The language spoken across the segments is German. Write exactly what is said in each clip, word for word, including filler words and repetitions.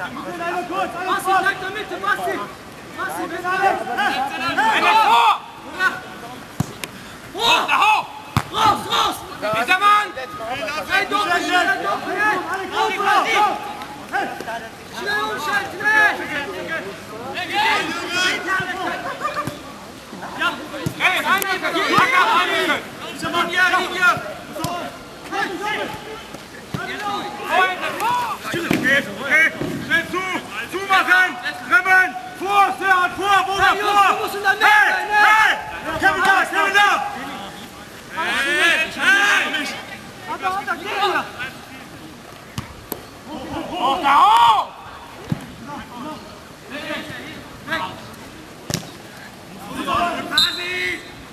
Massi, bleib da Mitte, Massi! Massi, bitte! Einer vor! Hoch, da hoch! Raus, raus! Dieser Mann! Hey, doch, schnell, doch, schnell! Schnell umschalten, hey! Hey, einrücken! Acker, einrücken! Linie, Linie! Okay, okay, schnell zu! Zumachen! Dribbeln! Vor, Serhat, vor, Boga, vor! Hey, hey! Kevin da, Kevin da! Hey, hey! Alter, Alter, geh hier! Hoch, da hoch! Quasi!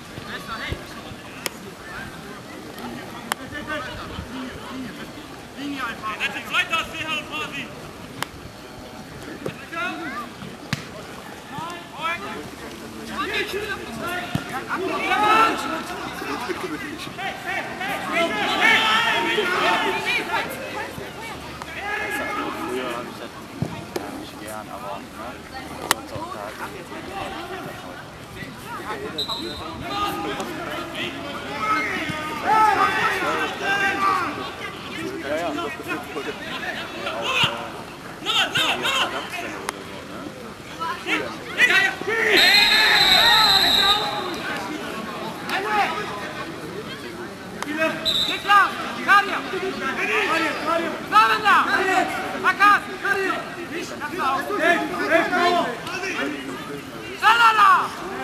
Linie einfach! Das ist zweiter, Serhat und Quasi! Früher habe ich das nicht gern, aber ne, sonst auch da. Ja, ja, das gefühlt wurde auch Verdammtsfälle oder so, ne? Geht klar! Kadia! Zusammen da! Akas! Salala!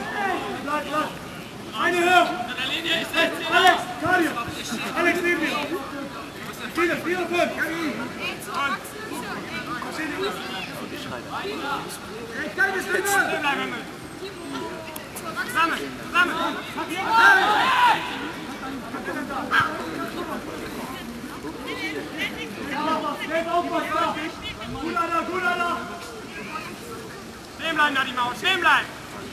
Eine höher! Alex, Kadia! Alex, neben dir! Vier, vier, fünf! Zusammen! Zusammen! Stehen bleiben, da die Maus! Stehen bleiben!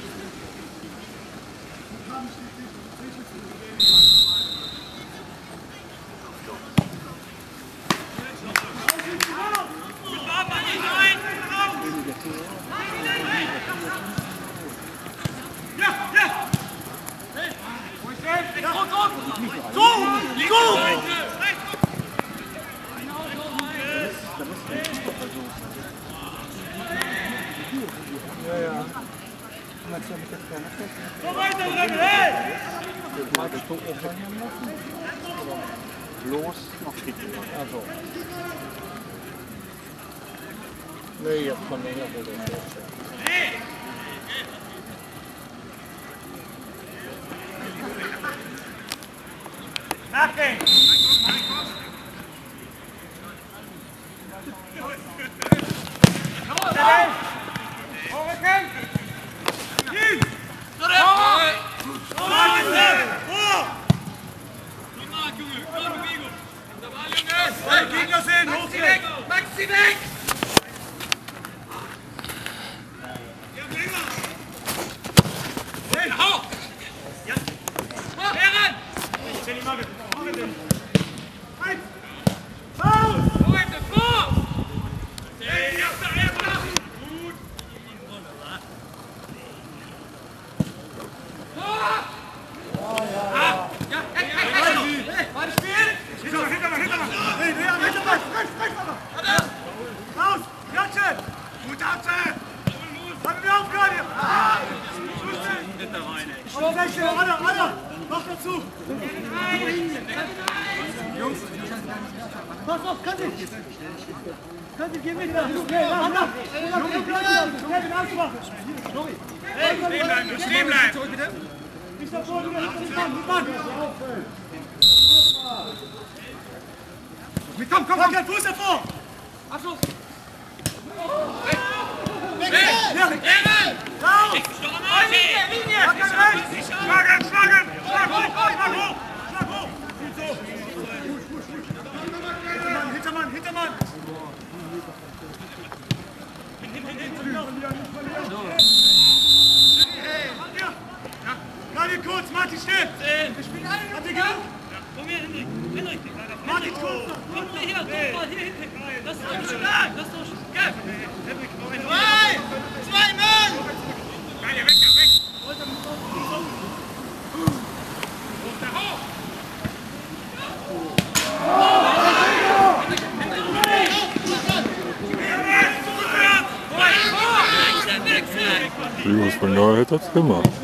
Bloß noch schicken. Also. Nee, jetzt von länger oder so. Nachgehen! Maxi weg! Hau! Herren! Heute vor! Pass auf, Kadir! Kadir, geh mit! Schnell, mach, mach! Junge, Kevin, ausmachen! Hey, stehen bleiben, stehen bleiben! Nicht da vorne, nicht Mann, nicht Mann! Komm, komm, komm! Kein Fuß davor! Abschluss! Raus! Linie, Linie! Schlagen, schlagen! Schlag hoch, schlag hoch! Schlag hoch! So! Hintermann, Hintermann, Hintermann! Gerade kurz, Martin, still! Wir spielen alle! Habt ihr genug? Komm her, Henrik! Henrik! Martin, kurz! Komm her, hier, komm mal hier hinten! Lass uns stark! Lass uns stark! Die Jungs von da hätte das gemacht.